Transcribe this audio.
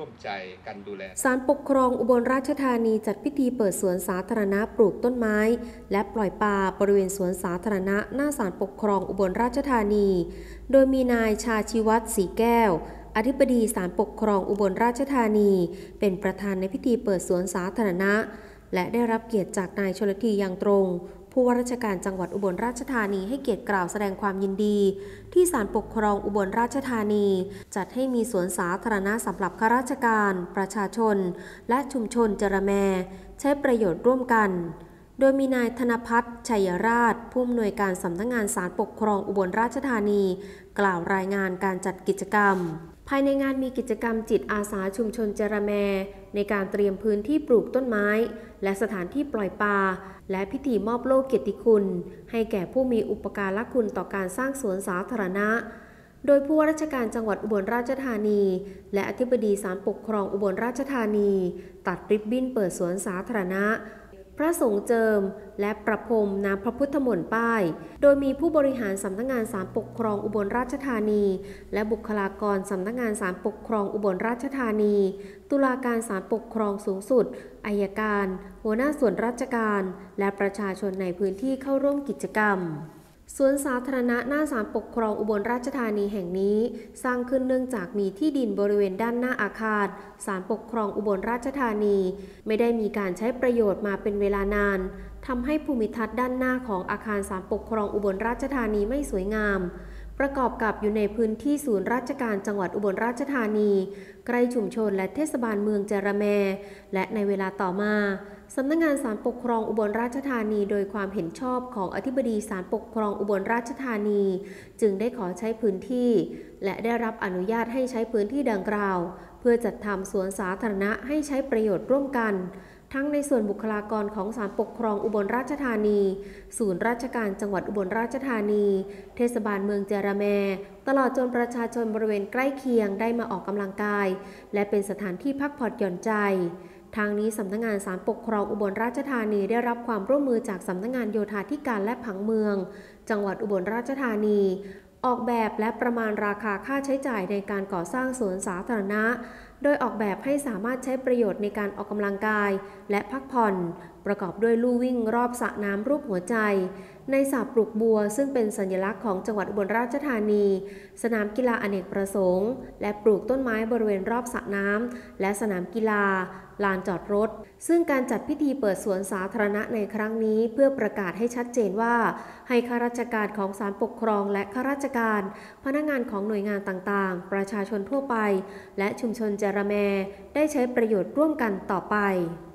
ร่วมใจกันดูแลศาลปกครองอุบลราชธานีจัดพิธีเปิดสวนสาธารณะปลูกต้นไม้และปล่อยปลาบริเวณสวนสาธารณะหน้าศาลปกครองอุบลราชธานีโดยมีนายชาชีวัฒน์ศรีแก้วอธิบดีศาลปกครองอุบลราชธานีเป็นประธานในพิธีเปิดสวนสาธารณะและได้รับเกียรติจากนายชลธียังตรงผู้ว่าราชการจังหวัดอุบลราชธานีให้เกียรติกล่าวแสดงความยินดีที่ศาลปกครองอุบลราชธานีจัดให้มีสวนสาธารณะสำหรับข้าราชการประชาชนและชุมชนจระแมใช้ประโยชน์ร่วมกันโดยมีนายธนพัฒน์ชัยราชผู้อำนวยการสำนักงานศาลปกครองอุบลราชธานีกล่าวรายงานการจัดกิจกรรมภายในงานมีกิจกรรมจิตอาสาชุมชนจระแมในการเตรียมพื้นที่ปลูกต้นไม้และสถานที่ปล่อยปลาและพิธีมอบโล่เกียรติคุณให้แก่ผู้มีอุปการะคุณต่อการสร้างสวนสาธารณะโดยผู้ว่าราชการจังหวัดอุบลราชธานีและอธิบดีศาลปกครองอุบลราชธานีตัดริบบิ้นเปิดสวนสาธารณะพระสงฆ์เจิมและประพรมน้ำพระพุทธมนต์ป้ายโดยมีผู้บริหารสำนักงานศาลปกครองอุบลราชธานีและบุคลากรสำนักงานศาลปกครองอุบลราชธานีตุลาการศาลปกครองสูงสุดอัยการหัวหน้าส่วนราชการและประชาชนในพื้นที่เข้าร่วมกิจกรรมสวนสาธารณะหน้าศาลปกครองอุบลราชธานีแห่งนี้สร้างขึ้นเนื่องจากมีที่ดินบริเวณด้านหน้าอาคารศาลปกครองอุบลราชธานีไม่ได้มีการใช้ประโยชน์มาเป็นเวลานานทำให้ภูมิทัศน์ด้านหน้าของอาคารศาลปกครองอุบลราชธานีไม่สวยงามประกอบกับอยู่ในพื้นที่ศูนย์ราชการจังหวัดอุบลราชธานีใกล้ชุมชนและเทศบาลเมืองจระแมและในเวลาต่อมาสำนักงานศาลปกครองอุบลราชธานีโดยความเห็นชอบของอธิบดีศาลปกครองอุบลราชธานีจึงได้ขอใช้พื้นที่และได้รับอนุญาตให้ใช้พื้นที่ดังกล่าวเพื่อจัดทำสวนสาธารณะให้ใช้ประโยชน์ร่วมกันทั้งในส่วนบุคลากรของศาลปกครองอุบลราชธานีศูนย์ราชการจังหวัดอุบลราชธานีเทศบาลเมืองจระแมตลอดจนประชาชนบริเวณใกล้เคียงได้มาออกกำลังกายและเป็นสถานที่พักผ่อนหย่อนใจทางนี้สำนักงานศาลปกครองอุบลราชธานีได้รับความร่วมมือจากสำนักงานโยธาธิการและผังเมืองจังหวัดอุบลราชธานีออกแบบและประมาณราคาค่าใช้จ่ายในการก่อสร้างสวนสาธารณะโดยออกแบบให้สามารถใช้ประโยชน์ในการออกกำลังกายและพักผ่อนประกอบด้วยลู่วิ่งรอบสระน้ำรูปหัวใจในสระปลูกบัวซึ่งเป็นสัญลักษณ์ของจังหวัดอุบลราชธานีสนามกีฬาอเนกประสงค์และปลูกต้นไม้บริเวณรอบสระน้ำและสนามกีฬาลานจอดรถซึ่งการจัดพิธีเปิดสวนสาธารณะในครั้งนี้เพื่อประกาศให้ชัดเจนว่าให้ข้าราชการของศาลปกครองและข้าราชการพนักงานของหน่วยงานต่างๆประชาชนทั่วไปและชุมชนจระแมได้ใช้ประโยชน์ร่วมกันต่อไป